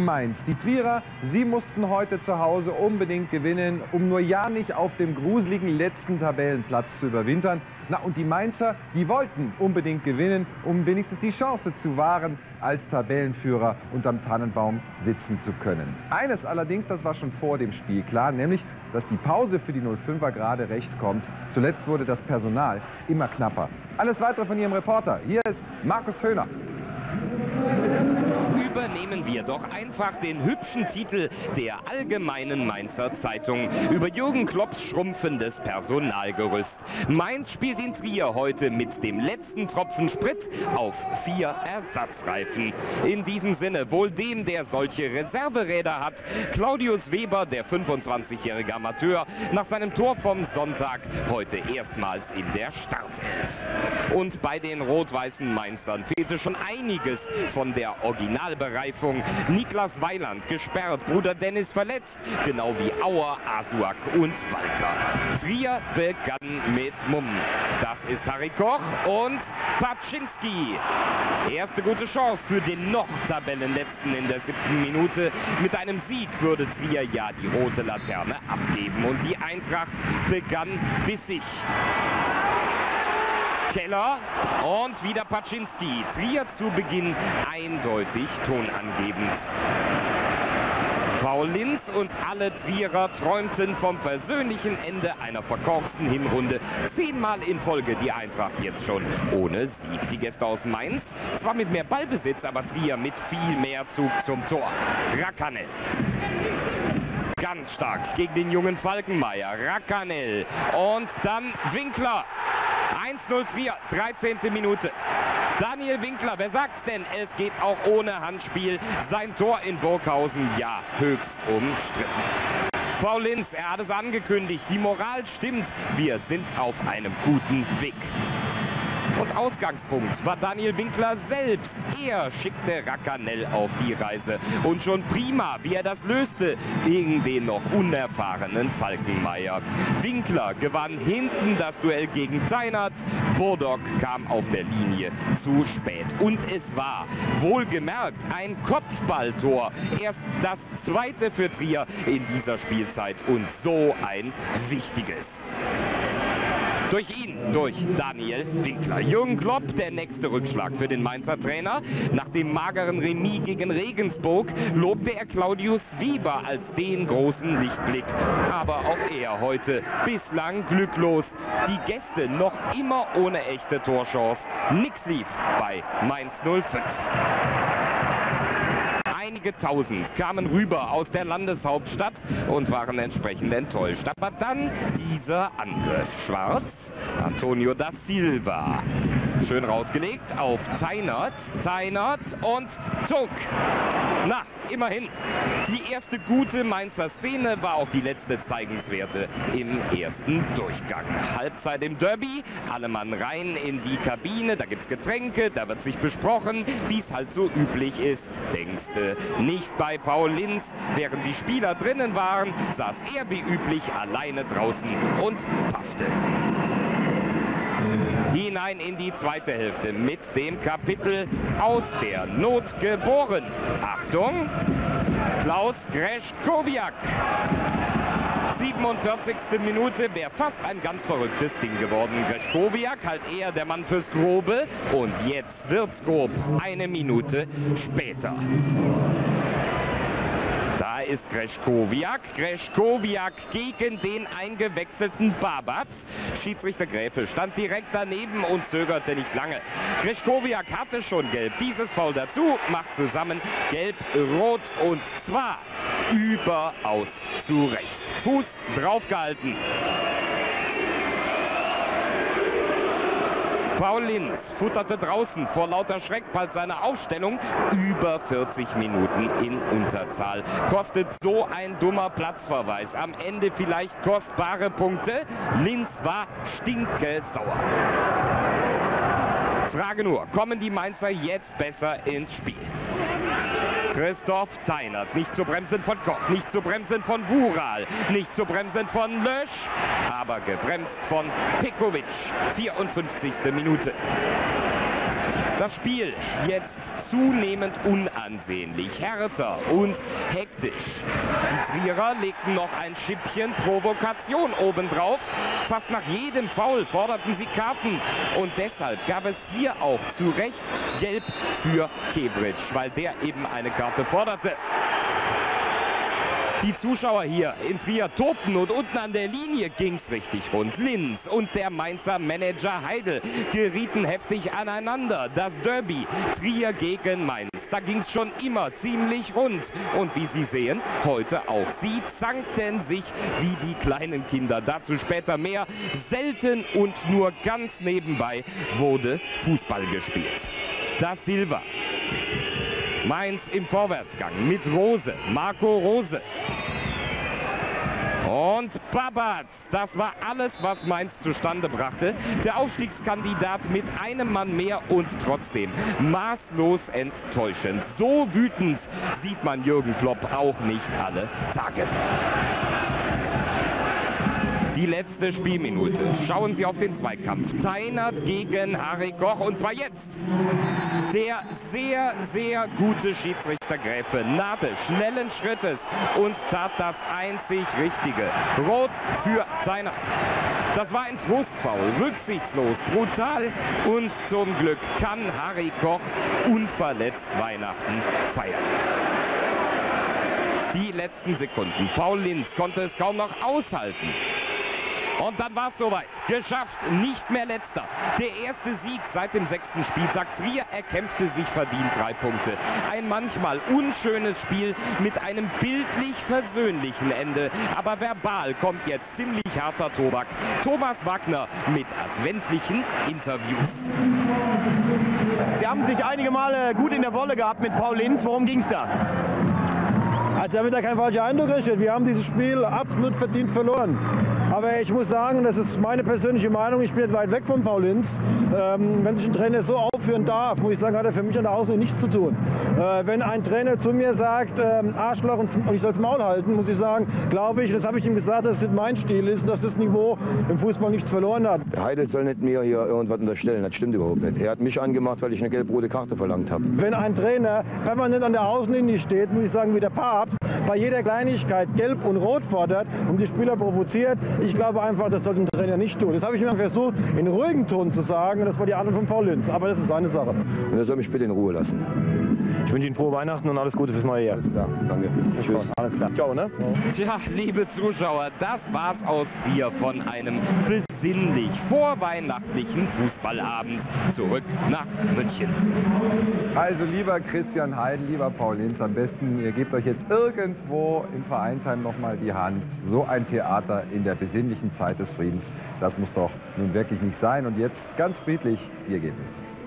Mainz. Die Trierer, sie mussten heute zu Hause unbedingt gewinnen, um nur ja nicht auf dem gruseligen letzten Tabellenplatz zu überwintern. Na, und die Mainzer, die wollten unbedingt gewinnen, um wenigstens die Chance zu wahren, als Tabellenführer unterm Tannenbaum sitzen zu können. Eines allerdings, das war schon vor dem Spiel klar, nämlich, dass die Pause für die 05er gerade recht kommt. Zuletzt wurde das Personal immer knapper. Alles Weitere von Ihrem Reporter. Hier ist Markus Höhner. Übernehmen wir doch einfach den hübschen Titel der Allgemeinen Mainzer Zeitung über Jürgen Klopps schrumpfendes Personalgerüst. Mainz spielt in Trier heute mit dem letzten Tropfen Sprit auf 4 Ersatzreifen. In diesem Sinne wohl dem, der solche Reserveräder hat, Claudius Weber, der 25-jährige Amateur, nach seinem Tor vom Sonntag heute erstmals in der Startelf. Und bei den rot-weißen Mainzern fehlte schon einiges von der Originalbereifung. Niklas Weiland gesperrt, Bruder Dennis verletzt, genau wie Auer, Asuak und Walker. Trier begann mit Mumm. Das ist Harry Koch und Paczynski. Erste gute Chance für den noch Tabellenletzten in der 7. Minute. Mit einem Sieg würde Trier ja die rote Laterne abgeben und die Eintracht begann bissig. Keller und wieder Paczynski. Trier zu Beginn eindeutig tonangebend. Paul Linz und alle Trierer träumten vom versöhnlichen Ende einer verkorksten Hinrunde. 10-mal in Folge die Eintracht jetzt schon ohne Sieg. Die Gäste aus Mainz zwar mit mehr Ballbesitz, aber Trier mit viel mehr Zug zum Tor. Rakanel. Ganz stark gegen den jungen Falkenmeier. Rakanel und dann Winkler. 1-0 Trier, 13. Minute. Daniel Winkler, wer sagt's denn? Es geht auch ohne Handspiel. Sein Tor in Burghausen, ja, höchst umstritten. Paul Linz, er hat es angekündigt. Die Moral stimmt. Wir sind auf einem guten Weg. Und Ausgangspunkt war Daniel Winkler selbst. Er schickte Rakanel auf die Reise. Und schon prima, wie er das löste, gegen den noch unerfahrenen Falkenmeier. Winkler gewann hinten das Duell gegen Teinert. Burdock kam auf der Linie zu spät. Und es war, wohlgemerkt, ein Kopfballtor. Erst das zweite für Trier in dieser Spielzeit und so ein wichtiges. Durch ihn, durch Daniel Winkler. Jürgen Klopp, der nächste Rückschlag für den Mainzer Trainer. Nach dem mageren Remis gegen Regensburg lobte er Claudius Weber als den großen Lichtblick. Aber auch er heute bislang glücklos. Die Gäste noch immer ohne echte Torchance. Nix lief bei Mainz 05. Einige Tausend kamen rüber aus der Landeshauptstadt und waren entsprechend enttäuscht. Aber dann dieser Angriff. Schwarz, Antonio da Silva. Schön rausgelegt auf Teinert. Teinert und Tuck. Na, immerhin. Die erste gute Mainzer Szene war auch die letzte zeigenswerte im ersten Durchgang. Halbzeit im Derby, alle Mann rein in die Kabine, da gibt's Getränke, da wird sich besprochen, wie es halt so üblich ist, denkste. Nicht bei Paul Linz. Während die Spieler drinnen waren, saß er wie üblich alleine draußen und paffte. Hinein in die zweite Hälfte mit dem Kapitel Aus der Not geboren. Achtung, Klaus Greschkowiak. 47. Minute, wäre fast ein ganz verrücktes Ding geworden. Greschkowiak, halt eher der Mann fürs Grobe. Und jetzt wird's grob. Eine Minute später. Da ist Greschkowiak. Greschkowiak gegen den eingewechselten Babatz. Schiedsrichter Gräfe stand direkt daneben und zögerte nicht lange. Greschkowiak hatte schon gelb. Dieses Foul dazu macht zusammen gelb-rot und zwar überaus zu Recht. Fuß draufgehalten. Paul Linz futterte draußen vor lauter Schreck bald seine Aufstellung. Über 40 Minuten in Unterzahl. Kostet so ein dummer Platzverweis. Am Ende vielleicht kostbare Punkte. Linz war stinkesauer. Frage nur, kommen die Mainzer jetzt besser ins Spiel? Christoph Teinert, nicht zu bremsen von Koch, nicht zu bremsen von Wural, nicht zu bremsen von Lösch, aber gebremst von Pekovic. 54. Minute. Das Spiel jetzt zunehmend unansehnlich, härter und hektisch. Die Trierer legten noch ein Schippchen Provokation obendrauf. Fast nach jedem Foul forderten sie Karten. Und deshalb gab es hier auch zu Recht Gelb für Kevric, weil der eben eine Karte forderte. Die Zuschauer hier in Trier tobten und unten an der Linie ging's richtig rund. Linz und der Mainzer Manager Heidel gerieten heftig aneinander. Das Derby Trier gegen Mainz, da ging's schon immer ziemlich rund. Und wie Sie sehen, heute auch. Sie zankten sich wie die kleinen Kinder. Dazu später mehr. Selten und nur ganz nebenbei wurde Fußball gespielt. Da Silva. Mainz im Vorwärtsgang mit Rose, Marco Rose. Und Babatz, das war alles, was Mainz zustande brachte. Der Aufstiegskandidat mit einem Mann mehr und trotzdem maßlos enttäuschend. So wütend sieht man Jürgen Klopp auch nicht alle Tage. Die letzte Spielminute. Schauen Sie auf den Zweikampf. Teinert gegen Harry Koch. Und zwar jetzt. Der sehr, sehr gute Schiedsrichter Gräfe nahte schnellen Schrittes und tat das einzig Richtige. Rot für Teinert. Das war ein Frustfoul. Rücksichtslos, brutal. Und zum Glück kann Harry Koch unverletzt Weihnachten feiern. Die letzten Sekunden. Paul Linz konnte es kaum noch aushalten. Und dann war es soweit. Geschafft, nicht mehr letzter. Der erste Sieg seit dem 6. Spieltag. Trier erkämpfte sich verdient 3 Punkte. Ein manchmal unschönes Spiel mit einem bildlich versöhnlichen Ende. Aber verbal kommt jetzt ziemlich harter Tobak. Thomas Wagner mit adventlichen Interviews. Sie haben sich einige Male gut in der Wolle gehabt mit Paul Linz. Worum ging es da? Also damit da kein falscher Eindruck entsteht. Wir haben dieses Spiel absolut verdient verloren. Aber ich muss sagen, das ist meine persönliche Meinung, ich bin jetzt weit weg von Paul Linz. Wenn sich ein Trainer so aufführen darf, muss ich sagen, hat er für mich an der Außen nichts zu tun. Wenn ein Trainer zu mir sagt, Arschloch und ich soll das Maul halten, muss ich sagen, glaube ich, das habe ich ihm gesagt, dass das nicht mein Stil ist und dass das Niveau im Fußball nichts verloren hat. Heidel soll nicht mir hier irgendwas unterstellen, das stimmt überhaupt nicht. Er hat mich angemacht, weil ich eine gelb-rote Karte verlangt habe. Wenn ein Trainer permanent an der Außenlinie steht, muss ich sagen, wie der Papst, bei jeder Kleinigkeit gelb und rot fordert und die Spieler provoziert, ich glaube einfach, das sollte ein Trainer nicht tun. Das habe ich mir versucht, in ruhigen Ton zu sagen, das war die Antwort von Paul Linz, aber das ist seine Sache. Und er soll mich bitte in Ruhe lassen. Ich wünsche Ihnen frohe Weihnachten und alles Gute fürs neue Jahr. Ja, danke. Tschüss. Alles klar. Ciao, ne? Tja, liebe Zuschauer, das war's aus Trier von einem besinnlich vorweihnachtlichen Fußballabend. Zurück nach München. Also lieber Christian Heidel, lieber Paul Linz, am besten ihr gebt euch jetzt irgendwo im Vereinsheim noch mal die Hand. So ein Theater in der besinnlichen Zeit des Friedens, das muss doch nun wirklich nicht sein. Und jetzt ganz friedlich die Ergebnisse.